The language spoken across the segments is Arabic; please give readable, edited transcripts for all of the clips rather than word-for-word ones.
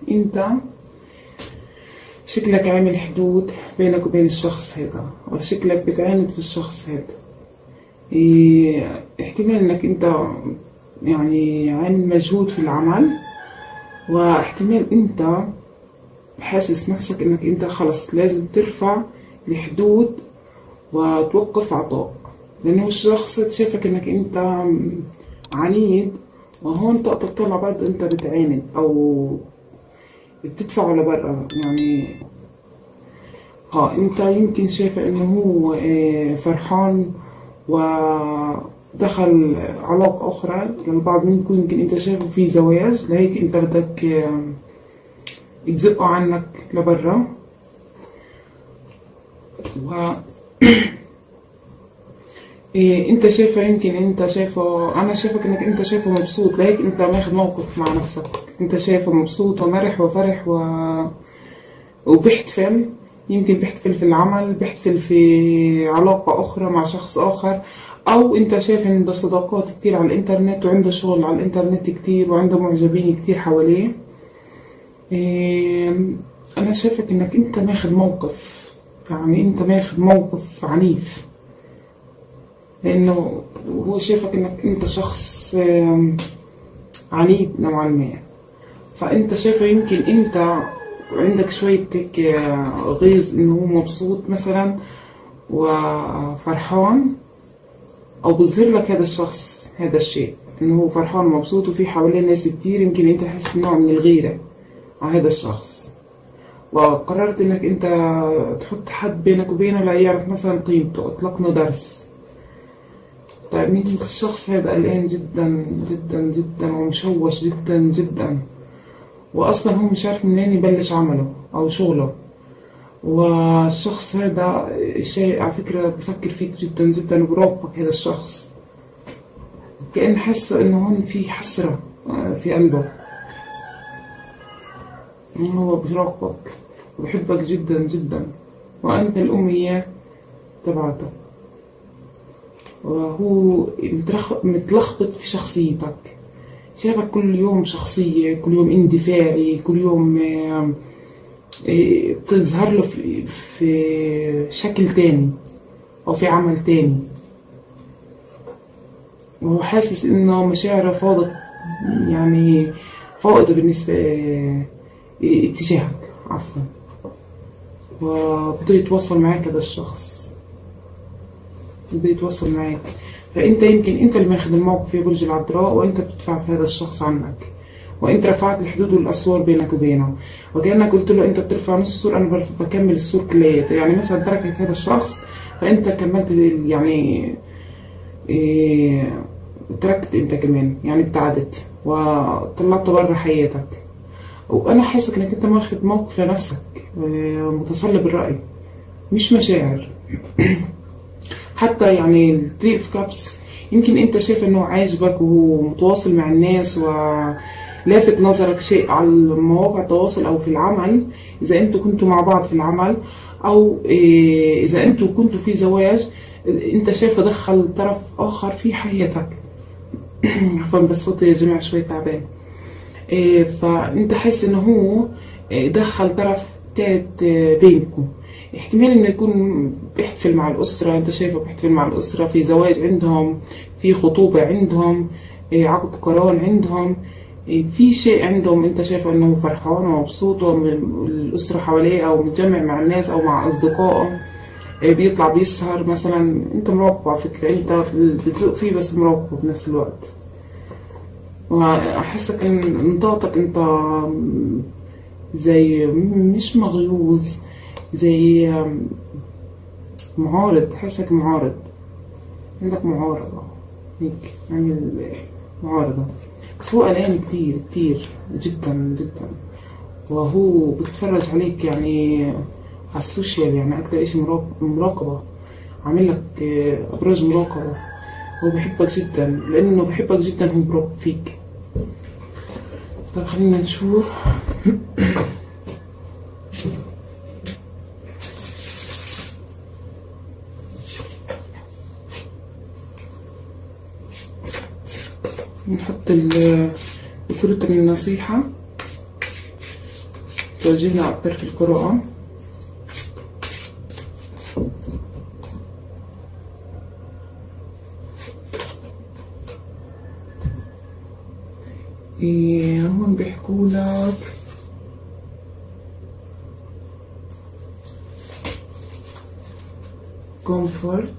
انت شكلك عامل حدود بينك وبين الشخص هذا، وشكلك بتعاند في الشخص هذا. احتمال انك انت يعني عامل مجهود في العمل، واحتمال انت حاسس نفسك انك انت خلص لازم ترفع الحدود وتوقف عطاء، لانه الشخص شايفك انك انت عنيد. وهون انت تطلع برضه انت بتعاند او بتدفعه لبرا يعني. انت يمكن شايفه انه هو فرحان ودخل علاقة أخرى. للبعض منكم يمكن أنت شايفه في زواج، لهيك أنت بدك تزقه عنك لبرا. و انت شايفه، يمكن انت شايفه، انا شايفك انك انت شايفه مبسوط، لهيك انت ماخذ موقف مع نفسك. انت شايفه مبسوط ومرح وفرح وبيحتفل. يمكن بيحتفل في العمل، بيحتفل في علاقة أخرى مع شخص آخر، أو أنت شايف إن ده صداقات كتير على الإنترنت، وعنده شغل على الإنترنت كتير، وعنده معجبين كتير حواليه. أنا شايفك إنك أنت ماخد موقف، يعني أنت ماخد موقف عنيف، لأنه هو شايفك إنك أنت شخص عنيد نوعا ما. فأنت شايفه يمكن أنت عندك شوية هيك غيظ إنه هو مبسوط مثلا وفرحان، أو بيظهر لك هذا الشخص هذا الشيء إنه هو فرحان ومبسوط وفي حواليه ناس كتير. يمكن أنت حاسس نوع من الغيرة على هذا الشخص، وقررت إنك أنت تحط حد بينك وبينه لا يعرف مثلا قيمته، أطلقنا درس. طيب يمكن الشخص هذا قلقان جدا جدا جدا ومشوش جدا جدا، واصلا هو مش عارف منين يبلش عمله او شغله. والشخص هذا شيء على فكرة بفكر فيك جدا جدا وبراقبك. هذا الشخص كأن حس انه هون في حسرة في قلبه، هو بيراقبك وبحبك جدا جدا، وانت الامنية تبعته. وهو متلخبط في شخصيتك، شايفك كل يوم شخصية، كل يوم اندفاعي، كل يوم بتظهر له في شكل تاني أو في عمل تاني، وهو حاسس إنه مشاعره فاضت، يعني فائضة بالنسبة اتجاهك، عفوا. وبده يتواصل معك هذا الشخص، بده يتواصل معك. فأنت يمكن أنت اللي ماخذ الموقف يا برج العذراء، وأنت بتدفع في هذا الشخص عنك، وأنت رفعت الحدود والأسوار بينك وبينه. وكأنك قلت له أنت بترفع نص السور، أنا بكمل السور كلياته. يعني مثلا تركك هذا الشخص، فأنت كملت يعني تركت أنت كمان، يعني ابتعدت وطلعت برا حياتك. وأنا حاسك إنك أنت ماخذ موقف لنفسك، متصلب الرأي مش مشاعر. حتى يعني الثري اوف كابس يمكن انت شايف انه عاجبك وهو متواصل مع الناس ولافت نظرك شيء على مواقع التواصل او في العمل، اذا انتوا كنتوا مع بعض في العمل، او اذا انتوا كنتوا في زواج، انت شايف دخل طرف اخر في حياتك. عفوا بس صوتي يا جماعه شوي تعبان. فانت حاسس انه هو دخل طرف ثالث بينكم. احتمال انه يكون بيحتفل مع الاسره، انت شايفه بيحتفل مع الاسره، في زواج عندهم، في خطوبه عندهم، عقد قران عندهم، في شيء عندهم. انت شايفه انه فرحان ومبسوط والاسره حواليه، او متجمع مع الناس او مع اصدقائه، بيطلع بيسهر مثلا. انت مراقبه على فكره، انت بتذوق فيه بس مراقبه بنفس الوقت. واحسك ان نطاقك انت زي مش مغيوظ، زي معارض. حاسك معارض، عندك معارضة هيك، عامل معارضة. بس هو قلقان كتير كتير جدا جدا، وهو بتفرج عليك يعني على السوشيال، يعني أكتر إشي مراقبة، عامل لك أبراج مراقبة. هو بحبك جدا، لأنه بحبك جدا هو براقب فيك. طيب خلينا نشوف. نحط الكروت من النصيحة. توجهنا أكتر في القراءة. هون بيحكوا لك كومفورت،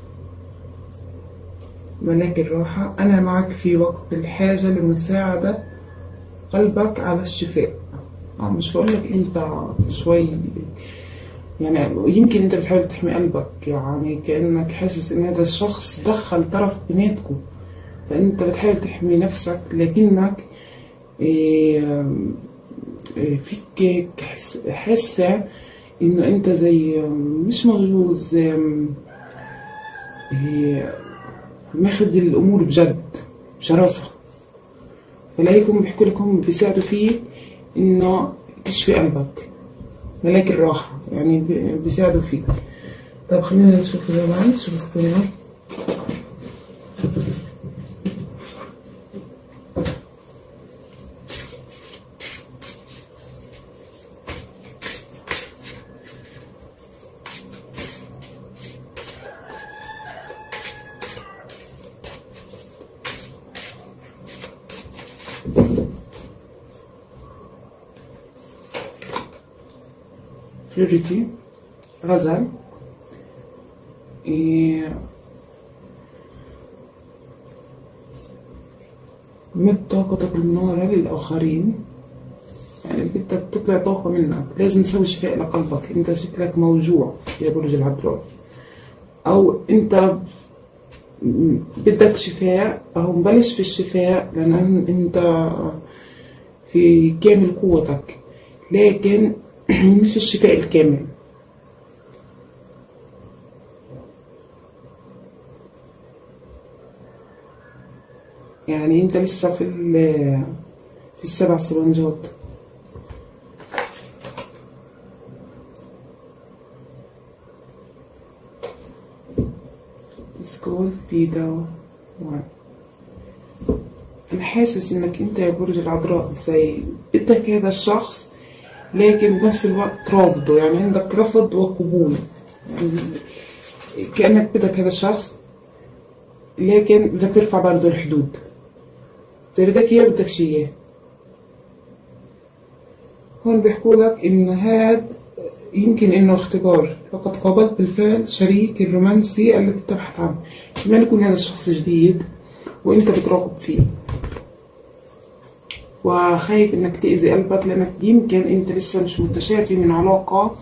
ملاك الراحة، أنا معك في وقت الحاجة لمساعدة قلبك على الشفاء. مش بقولك أنت شوي يعني، يمكن أنت بتحاول تحمي قلبك، يعني كأنك حاسس إن هذا الشخص دخل طرف بيناتكم، فأنت بتحاول تحمي نفسك، لكنك فيك حاسة إنه أنت زي مش مغلوظ، ماخد الأمور بجد بشراسة. فلاقيكم بيحكوا لكم بيساعدوا فيك إنه تشفي قلبك، ملاك الراحة يعني بيساعدوا فيك. طب خلينا نشوف كمان شو بيحكوا لنا. فلوريتي، غزل، مد طاقتك المنورة للآخرين، يعني بدك تطلع طاقة منك، لازم تسوي شفاء لقلبك. انت شكلك موجوع يا برج العذراء، او انت بدك شفاء، او مبلش في الشفاء لان انت في كامل قوتك، لكن مش الشفاء الكامل. يعني انت لسه في السبع سلنجات. سكول بيدا وان. انا حاسس انك انت يا برج العذراء زي بدك هذا الشخص، لكن بنفس الوقت رافضه، يعني عندك رفض وقبول، يعني كأنك بدك هذا الشخص لكن بدك ترفع برضه الحدود، زي بدك اياه بدكش اياه. هون بيحكوا لك ان هاد يمكن انه اختبار، فقد قابلت بالفعل شريك الرومانسي التي تبحث عنه. كمان يكون هذا الشخص جديد وانت بتراقب فيه، وخايف انك تأذي قلبك لانك يمكن انت لسه مش متشافي من علاقة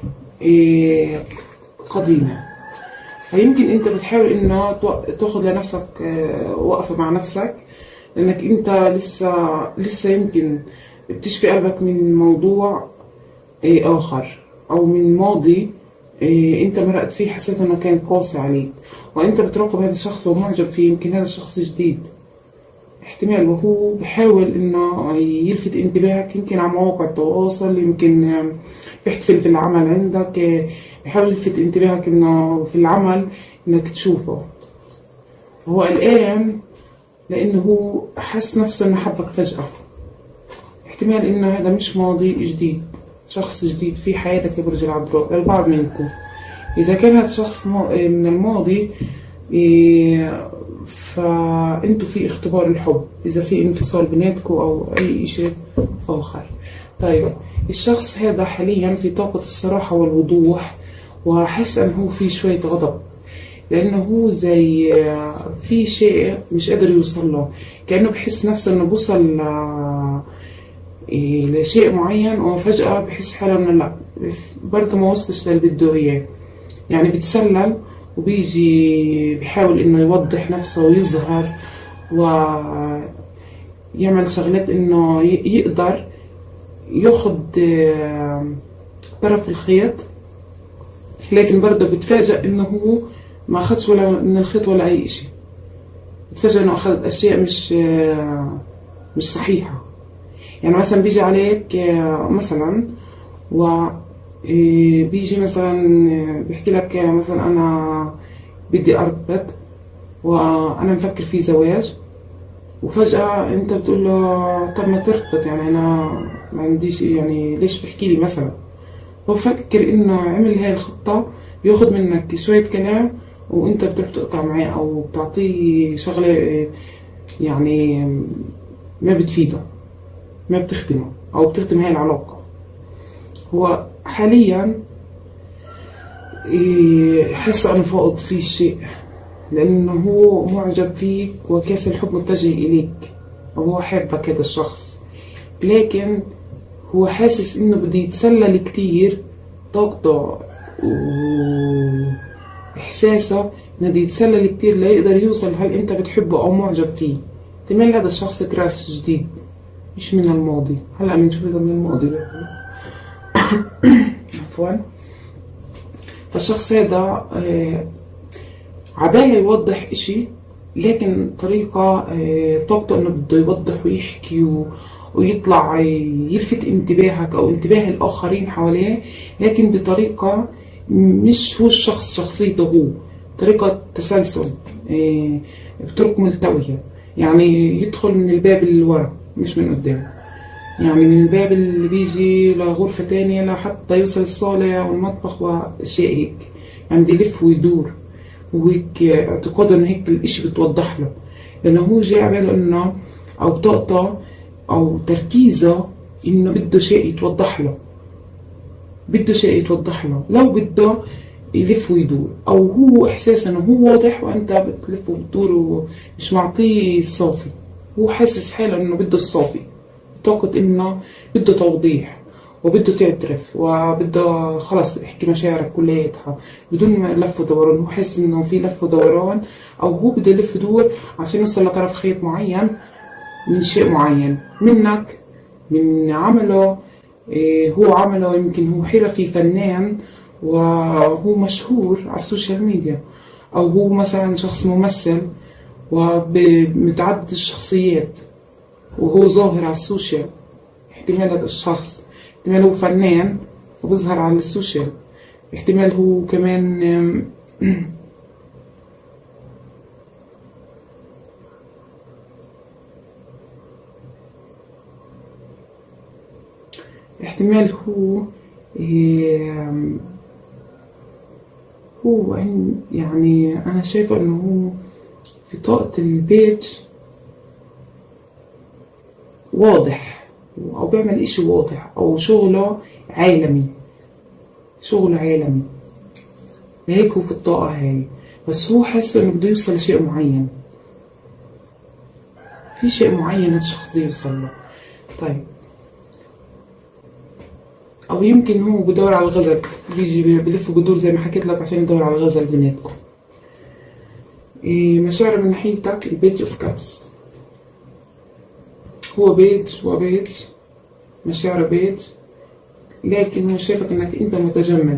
قديمة، فيمكن انت بتحاول انه تاخد لنفسك وقفة مع نفسك، لانك انت لسه يمكن بتشفي قلبك من موضوع اخر، او من ماضي انت مرقت فيه حسيت انه كان قاسي عليك، وانت بتراقب هذا الشخص ومعجب فيه. يمكن هذا الشخص جديد احتمال، وهو بحاول انه يلفت انتباهك، يمكن على مواقع التواصل، يمكن بيحتفل في العمل عندك، بحاول يلفت انتباهك انه في العمل انك تشوفه. هو قلقان لانه هو حس نفسه انه حبك فجأة. احتمال انه هذا مش ماضي جديد، شخص جديد في حياتك يا برج العذراء للبعض منكم. اذا كان هذا الشخص من الماضي فانتوا في اختبار الحب، اذا في انفصال بيناتكم او اي شيء اخر. طيب الشخص هذا حاليا في طاقة الصراحة والوضوح، وحس انه هو في شوية غضب، لانه هو زي في شيء مش قادر يوصل له، كأنه بحس نفسه انه بوصل لشيء معين، وفجأة بحس حاله انه لا برضه ما وصلش للي بده اياه. يعني بتسلل وبيجي بيحاول انه يوضح نفسه ويظهر ويعمل شغلات انه يقدر ياخد طرف الخيط، لكن برضه بتفاجأ انه هو ما اخدش ولا من الخيط ولا اي اشي. بتفاجأ انه اخد اشياء مش صحيحة. يعني مثلا بيجي عليك مثلا بيجي مثلا بيحكي لك مثلا انا بدي ارتبط وانا مفكر في زواج، وفجأة انت بتقول له طب ما ترتبط، يعني انا ما عنديش يعني ليش بتحكي لي مثلا. هو بفكر انه عمل هاي الخطة بياخد منك شوية كلام وانت بتروح تقطع معاه او بتعطيه شغلة يعني ما بتفيده، ما بتخدمه او بتخدم هاي العلاقة. هو حاليا حس انه فاقد فيه الشيء، لانه هو معجب فيك وكاس الحب متجه اليك وهو حابك هذا الشخص، لكن هو حاسس انه بده يتسلل كتير طاقته واحساسه انه بده يتسلل كتير ليقدر يوصل هل انت بتحبه او معجب فيه. احتمال هذا الشخص كراش جديد مش من الماضي، هلا بنشوف اذا من الماضي عفوا. فالشخص هذا عباله يوضح اشي، لكن طريقة طاقته انه بده يوضح ويحكي ويطلع يلفت انتباهك او انتباه الاخرين حواليه، لكن بطريقة مش هو الشخص شخصيته هو، طريقة تسلسل بطرق ملتوية. يعني يدخل من الباب اللي ورا مش من قدام، يعني من الباب اللي بيجي لغرفة تانية لحتى يوصل الصالة والمطبخ واشياء هيك، يعني بده يلف ويدور، وهيك اعتقاده انه هيك الاشي بتوضح له، لانه هو جاي عباله انه او طاقته او تركيزه انه بده شيء يتوضح له، بده شيء يتوضح له، لو بده يلف ويدور، او هو احساس انه هو واضح وانت بتلف وتدور ومش معطيه الصافي. هو حاسس حاله انه بده الصافي، طاقة انه بده توضيح وبده تعترف وبده خلص احكي مشاعرك كلياتها بدون لف ودوران. هو حاسس انه في لف ودوران، او هو بده يلف دور عشان يوصل لطرف خيط معين من شيء معين منك، من عمله. هو عمله يمكن هو حرفي فنان وهو مشهور على السوشيال ميديا، او هو مثلا شخص ممثل ومتعدد الشخصيات وهو ظاهر على السوشيال. احتمال هذا الشخص احتمال هو فنان وبظهر على السوشيال، احتمال هو كمان احتمال هو يعني انا شايفه انه هو في طاقة البيت واضح، او بيعمل اشي واضح، او شغله عالمي، شغله عالمي، لهيك هو في الطاقة هاي. بس هو حاسس انه بده يوصل لشيء معين، في شيء معين الشخص بده يوصل له. طيب، او يمكن هو بدور على الغزل، بيجي بلف بدور زي ما حكيت لك عشان يدور على الغزل بيناتكم. مشاعر من ناحيتك البيج اوف كابس، هو بيت مشاعره بيت، لكن هو شايفك انك انت متجمد،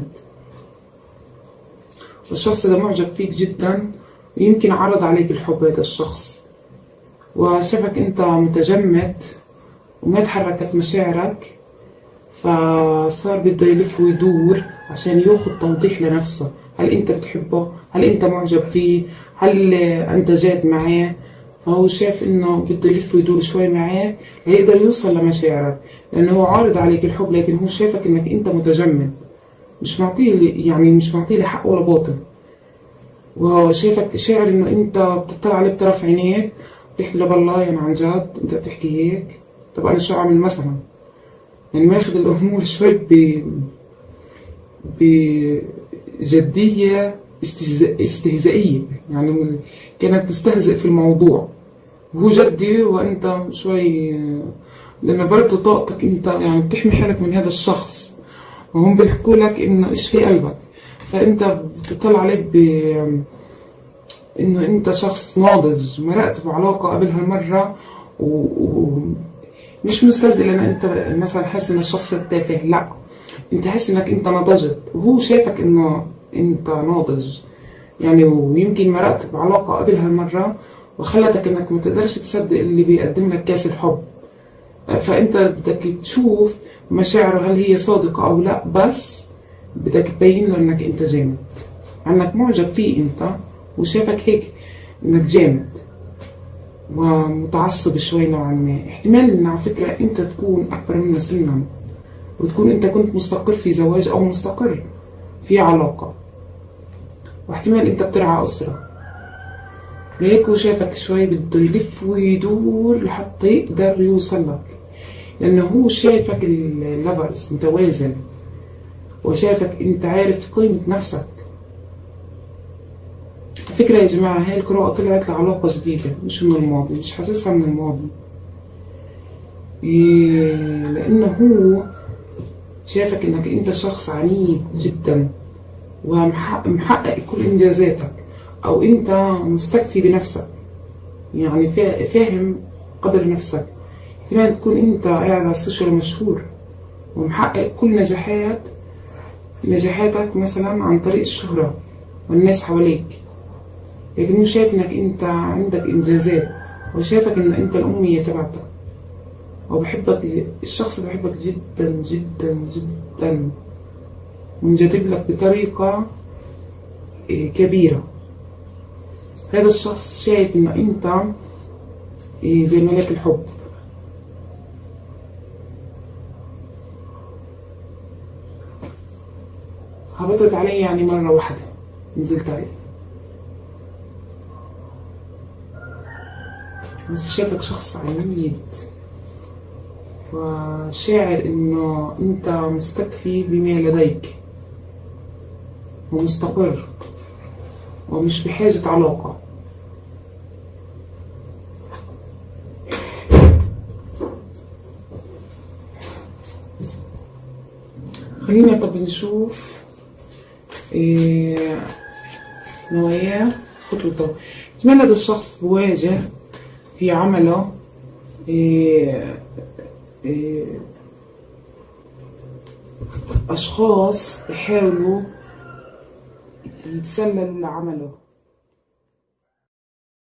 والشخص ده معجب فيك جدا، ويمكن عرض عليك الحب هذا الشخص، وشافك انت متجمد وما تحركت مشاعرك، فصار بده يلف ويدور عشان ياخد توضيح لنفسه. هل انت بتحبه؟ هل انت معجب فيه؟ هل انت جاد معاه؟ فهو شاف انه بده يلف ويدور شوي معاك ليقدر يوصل لمشاعرك، لانه هو عارض عليك الحب، لكن هو شايفك انك انت متجمد، مش معطيه، يعني مش معطيه حق ولا باطل. وهو شايفك شاعر انه انت بتطلع عليه بطرف عينيك بتحكي له بالله يعني عن جد انت بتحكي هيك؟ طب انا شو اعمل مثلا؟ يعني ما ياخذ الامور شوي بجديه استهزائيه، يعني كانك مستهزئ في الموضوع وهو جدي وانت شوي، لما برضه طاقتك انت يعني بتحمي حالك من هذا الشخص، وهم بيحكوا لك انه ايش في قلبك، فانت بتطلع عليه انه انت شخص ناضج مرقت بعلاقه قبل هالمره ومش مستهزئ لان انت مثلا حاسس ان الشخص تافه، لا انت حاسس انك انت نضجت، وهو شايفك انه انت ناضج يعني، ويمكن مرقت بعلاقه قبل هالمره وخلتك انك ما تقدرش تصدق اللي بيقدم لك كاس الحب، فانت بدك تشوف مشاعره هل هي صادقه او لا، بس بدك تبين له انك انت جامد، انك معجب فيه انت وشافك هيك انك جامد. ومتعصب شوي نوعا ما. احتمال ان على فكرة انت تكون اكبر منه سنا، وتكون انت كنت مستقر في زواج او مستقر في علاقة، واحتمال انت بترعى اسرة، لهيك هو شافك شوي بده يلف ويدور لحتى يقدر يوصل لك، لانه هو شايفك الليفلز متوازن، وشايفك انت عارف قيمة نفسك. فكرة يا جماعة، هاي القراءة طلعت لعلاقة جديدة مش من الماضي، مش حاسسها من الماضي. لأنه هو شايفك إنك أنت شخص عنيد جدا، ومحقق كل إنجازاتك، أو أنت مستكفي بنفسك، يعني فاهم قدر نفسك. احتمال تكون أنت قاعد على السوشيال مشهور، ومحقق كل نجاحاتك مثلا عن طريق الشهرة والناس حواليك، لكن هو شايف انك انت عندك انجازات، وشايفك ان انت الامية تبعتك، وبحبك. الشخص بحبك جدا جدا جدا، منجذب لك بطريقة كبيرة. هذا الشخص شايف ان انت زي ملاك الحب. هبطت علي يعني مرة واحدة نزلت عليه، بس شايفك شخص عنيد، وشاعر انه انت مستكفي بما لديك، ومستقر، ومش بحاجة علاقة. خلينا طب نشوف نواياه خطوته. احتمال هذا الشخص بواجه في عمله أشخاص بيحاولوا يتسللوا لعمله.